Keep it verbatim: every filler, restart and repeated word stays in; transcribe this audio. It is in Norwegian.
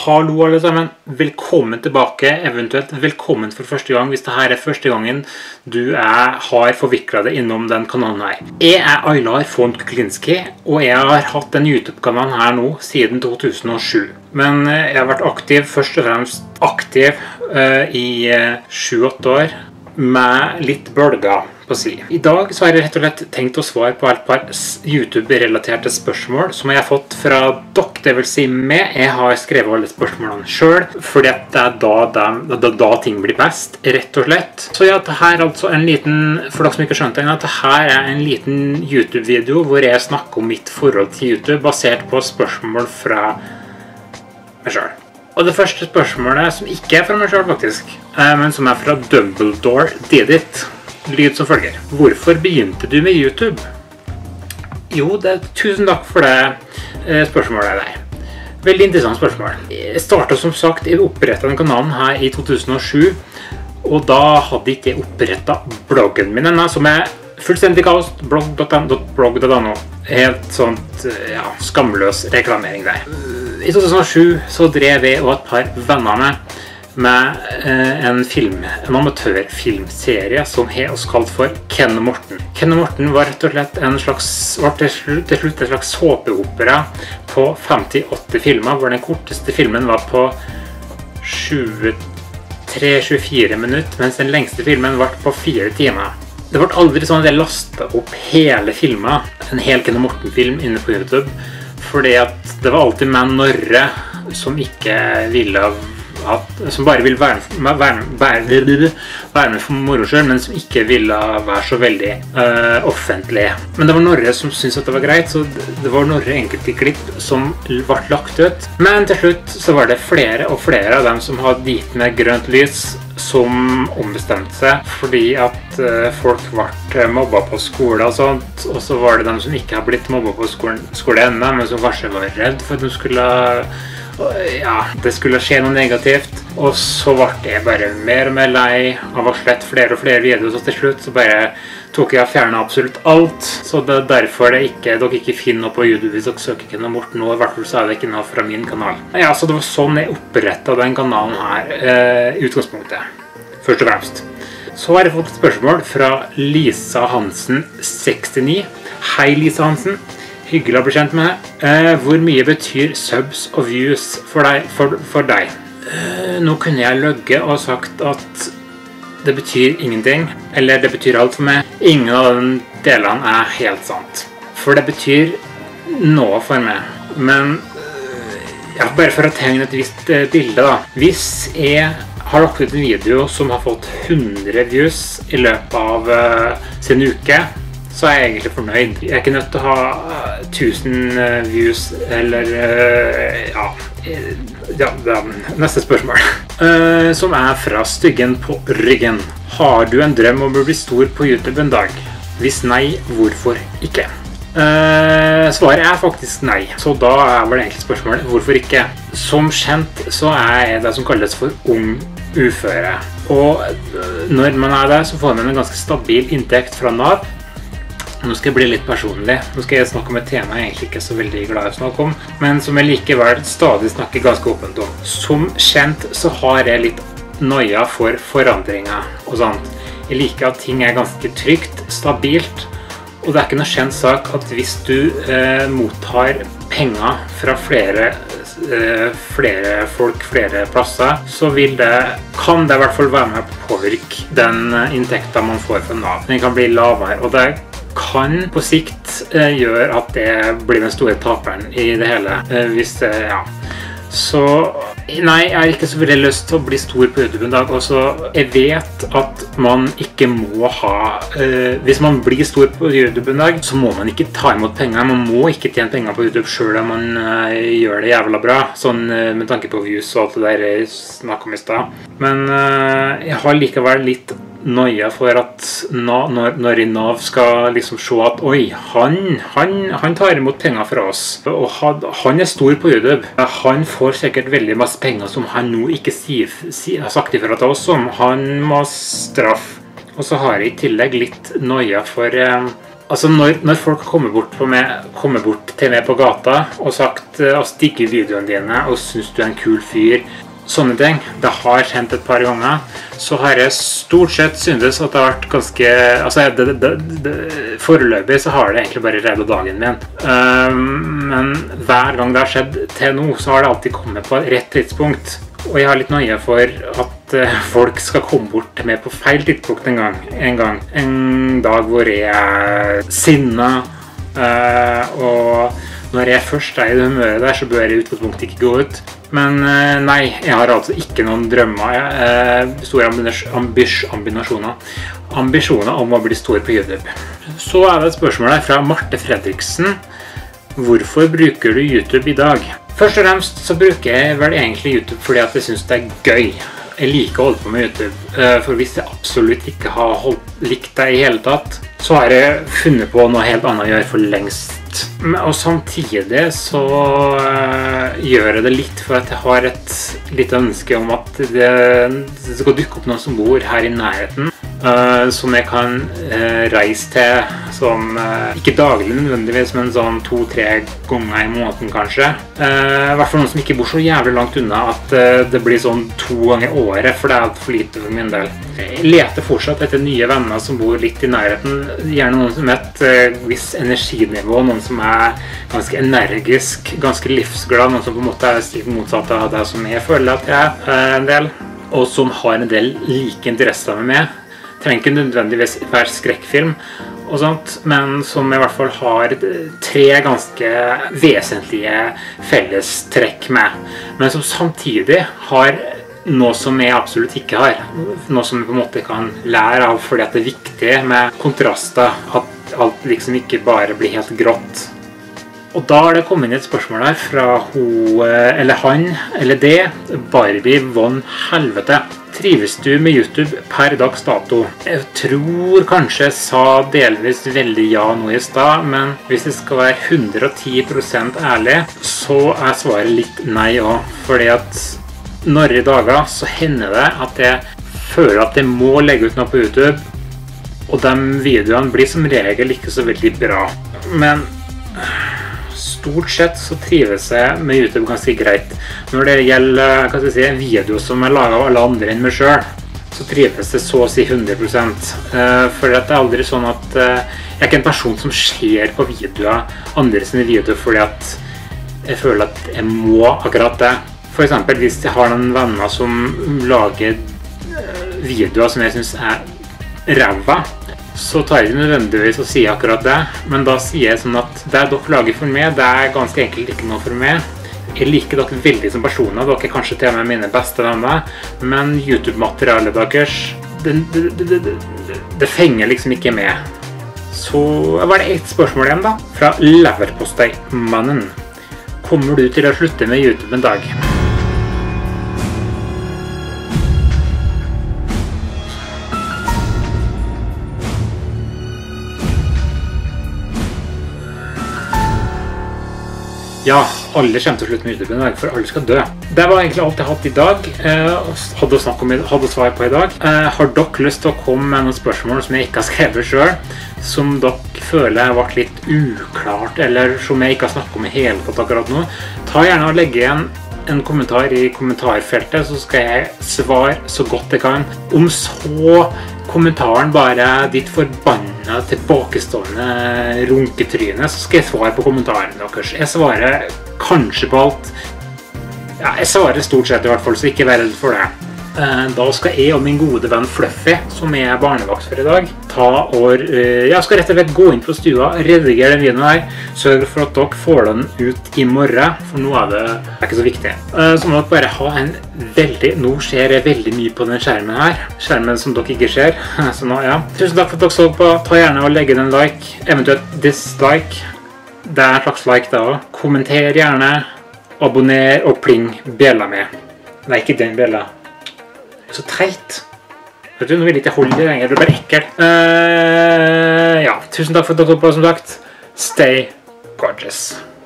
Hallo alle sammen, velkommen tilbake, eventuelt velkommen for første gang hvis dette er første gangen du er, har forviklet deg innom den kanalen her. Jeg er Aylar von Kuklinski, og jeg har hatt den YouTube-kanalen her nå siden to tusen og sju. Men jeg har vært aktiv, først og fremst aktiv uh, i sju åtte år, med litt bølger på si. I dag så har jeg rett og slett tenkt å svare på et par YouTube-relaterte spørsmål som jeg har fått fra dere, det vil si meg. Jeg har skrevet alle spørsmålene selv, fordi det er da, da, da, da ting blir best, rett og slett. Så ja, det her er altså en liten, for dere som ikke skjønte det, det her er en liten YouTube-video hvor jeg snakker om mitt forhold til YouTube, basert på spørsmål fra meg selv. Og det første spørsmålet, som ikke er fra meg selv faktisk, men som er fra Dumbledore Did It, lyd som følger. Hvorfor begynte du med YouTube? Jo, det, tusen takk for det spørsmålet der. Veldig interessant spørsmål. Jeg startet som sagt, jeg opprettet den kanalen her i to tusen og sju, og da hadde ikke jeg opprettet bloggen min ennå, som er fullstendig kaos, blogg punktum no. Helt sånt, ja, skamløs reklamering der. I to tusen og sju så drev jeg og et par venner med med en film, en amatørfilmserie som er også kalt for Ken og Morten. Ken og Morten var rett og slett en slags, var til slutt, til slutt en slags såpeopera på femti-åtti filmer, hvor den korteste filmen var på tjuetre til tjuefire minutter, mens den lengste filmen var på fire timer. Det ble aldri sånn at jeg lastet opp hele filmen, en hel Ken og Morten-film inne på YouTube, fordi at det var alltid med Norre som ikke ville At, som bare vil være, være, være, være med for moro selv, men som ikke ville være så veldig uh, offentlig. Men det var Norge som syntes at det var greit, så det var Norge enkelte klipp som ble lagt ut. Men til slutt så var det flere og flere av dem som hadde gitt meg grønt lys, som ombestemte seg, fordi at uh, folk ble mobbet på skole og sånt, og så var det dem som ikke har blitt mobbet på skolen, skole enda, men som kanskje var redd for at de skulle ja, det skulle skje noe negativt, og så ble jeg bare mer og mer lei av å slette flere og flere videoer, så til slutt så bare tok jeg og fjernet absolutt alt, så det er derfor det ikke, dere ikke finner noe på YouTube hvis dere søker ikke noe Morten nå, i hvert fall så er det ikke noe fra min kanal. Ja, så det var sånn jeg opprettet den kanalen her, eh, utgangspunktet, først og fremst. Så har jeg fått et spørsmål fra Lisa Hansen sekstini. Hei Lisa Hansen. Hyggelig å bli kjent med deg. Eh, hvor mye betyr subs og views for deg? For, for deg? Eh, nå kunne jeg løgge og sagt at det betyr ingenting, eller det betyr alt for meg. Ingen av de delene er helt sant. For det betyr noe for meg. Men ja, bare for å tegne et visst bilde da. Hvis jeg har lagt ut en video som har fått hundre views i løpet av uh, sin uke, så er jeg egentlig fornøyd. Jeg er ikke nødt til å ha tusen views, eller, ja, ja, neste spørsmål. Uh, som er fra Styggen på ryggen. Har du en drøm om å bli stor på YouTube en dag? Hvis nei, hvorfor ikke? Uh, svaret er faktisk nei. Så da er vel egentlig spørsmålet, hvorfor ikke? Som kjent så er jeg det som kalles for ung uføre. Og når man er det, så får man en ganske stabil inntekt fra Nav. Nå skal jeg bli litt personlig. Nå skal jeg snakke om et tema jeg egentlig ikke er så veldig glad i å snakke om, men som jeg likevel stadig snakker ganske åpent om. Som kjent så har jeg litt nøye for forandringer og sånt. Jeg liker at ting er ganske trygt, stabilt, og det er ikke noe kjent sak at hvis du eh, mottar penger fra flere, eh, flere folk, flere plasser, så vil det, kan det i hvert fall være med på å påvirke den inntekten man får fra Nav. Den kan bli lavere, og det kan på sikt eh, gjøre at det blir den store taperen i det hele, eh, hvis det, ja. Så, nei, jeg har ikke så veldig lyst til å bli stor på YouTube en dag, og så jeg vet at man ikke må ha, eh, hvis man blir stor på YouTube en dag, så må man ikke ta imot penger, man må ikke tjene penger på YouTube selv om man eh, gjør det jævla bra, sånn eh, med tanke på views og alt det der jeg snakket om i sted. Men eh, jeg har likevel litt nøye for at når, når Nav skal liksom se at oi, han, han, han tar imot penger fra oss, og han, han er stor på YouTube. Han får sikkert veldig masse penger som han nå ikke sier, sier, har sagt ifra til oss om. Han må straffe. Og så har jeg i tillegg litt nøye for eh, Altså når, når folk kommer bort, på meg, kommer bort til meg på gata og sagt at digger videoene dine og synes du er en kul fyr, sånne ting, det har hendt et par ganger, så har jeg stort sett syntes at det har vært ganske, altså det, det, det, foreløpig så har det egentlig bare reddet dagen min. Um, men hver gang det har skjedd til nå, så har det alltid kommet på rett tidspunkt. Og jeg har litt nøye for at uh, folk skal komme bort til meg på feil tidspunkt en gang. En gang. En dag hvor jeg er sinnet, uh, og når jeg først er i det humøret der, så bør jeg i utgangspunktet ikke gå ut. Men uh, nei, jeg har altså ikke noen drømmer, uh, store ambis ambisjoner. Ambisjoner om å bli stor på YouTube. Så er det et spørsmål der fra Marte Fredriksen. Hvorfor bruker du YouTube i dag? Først og fremst så bruker jeg vel egentlig YouTube fordi at jeg synes det er gøy. Jeg liker å holde på med YouTube, for hvis jeg absolutt ikke har holdt, likt det i hele tatt, så har jeg funnet på noe helt annet å gjøre for lengst. Og samtidig så uh, gjør jeg det litt for at jeg har et litt ønske om at det, det skal dukke opp noen som bor her i nærheten, uh, som jeg kan uh, reise til, som uh, ikke daglig nødvendigvis, men sånn to-tre ganger i måneden kanskje. Uh, I hvert fall noen som ikke bor så jævlig langt unna at uh, det blir sånn to ganger i året, for det er for lite for min del. Jeg leter fortsatt etter nye venner som bor litt i nærheten, gjerne noen som har et uh, viss energinivå, noen som er ganske energisk, ganske livsglad, noen som på en måte er slik motsatt av det som jeg føler at jeg er en del, og som har en del like interesser med meg. Trenger ikke nødvendigvis være skrekkfilm og sånt, men som i hvert fall har tre ganske vesentlige fellestrekk med, men som samtidig har noe som jeg absolutt ikke har. Noe som jeg på en måte kan lære av, fordi at det er viktig med kontraster, at alt liksom ikke bare blir helt grått. Og da har det kommet inn et spørsmål her fra hun, eller han, eller det, Barbie Von Helvete. Trives du med YouTube per dags dato? Jeg tror kanskje jeg sa delvis veldig ja nå i stad, men hvis jeg skal være hundre og ti prosent ærlig, så er svaret litt nei også, fordi at når i dager så hender det at jeg føler at jeg må legge ut noe på YouTube, og de videoene blir som regel ikke så veldig bra. Men stort sett så trives jeg med YouTube ganske greit. Når det gjelder hva skal jeg si, video som er laget av alle andre enn meg selv, så trives det så å si hundre prosent. For det er aldri sånn at jeg er ikke en person som ser på videoer, andre sine videoer, fordi at jeg føler at jeg må akkurat det. For eksempel hvis jeg har noen venner som lager videoer som jeg synes er ræva, så tar jeg ikke nødvendigvis å si akkurat det, men da sier jeg sånn at det dere lager for meg, det er ganske enkelt ikke noe for meg. Jeg liker dere veldig som personer, dere er kanskje til og med mine beste venner, men YouTube-materialet deres, det, det, det, det, det fenger liksom ikke med. Så var det et spørsmål igjen da, fra Leverpostei-mannen. Kommer du til å slutte med YouTube en dag? Ja, alle kommer til å slutte med YouTube en dag, for alle skal dø. Det var egentlig alt jeg hadde i dag, eh, hadde, snakk om, hadde svar på i dag. Eh, har dere lyst til å komme med noen spørsmål som jeg ikke har skrevet selv, som dere føler har vært litt uklart, eller som jeg ikke har snakket om i hele tatt akkurat nå? Ta gjerne og legge igjen en kommentar i kommentarfeltet, så skal jeg svare så godt jeg kan. Om så kommentaren bare er ditt forbannet tilbakestående runketryne, så skal jeg svare på kommentaren deres. Jeg svarer kanskje på alt. Ja, jeg svarer stort sett i hvert fall, så ikke vær redd for det. Da skal jeg og min gode venn Fluffy, som er barnevakt for i dag, ta og jeg skal rett og slett gå inn på stua, redigere den videoen her, sørge for at dere får den ut i morgen, for nå er det ikke så viktig. Så må dere bare ha en veldig, nå ser jeg veldig mye på den skjermen her, skjermen som dere ikke ser, så nå, ja. Tusen takk for at dere så på, ta gjerne og legge den like, eventuelt dislike, det er en slags like da også. Kommenter gjerne, abonner og pling bjella med. Nei, ikke den bjella. Så teit. Vet du, nå vil jeg ikke holde det lenger, det er bare ekkel. Uh, ja, tusen takk for at dere så på, som sagt. Stay gorgeous.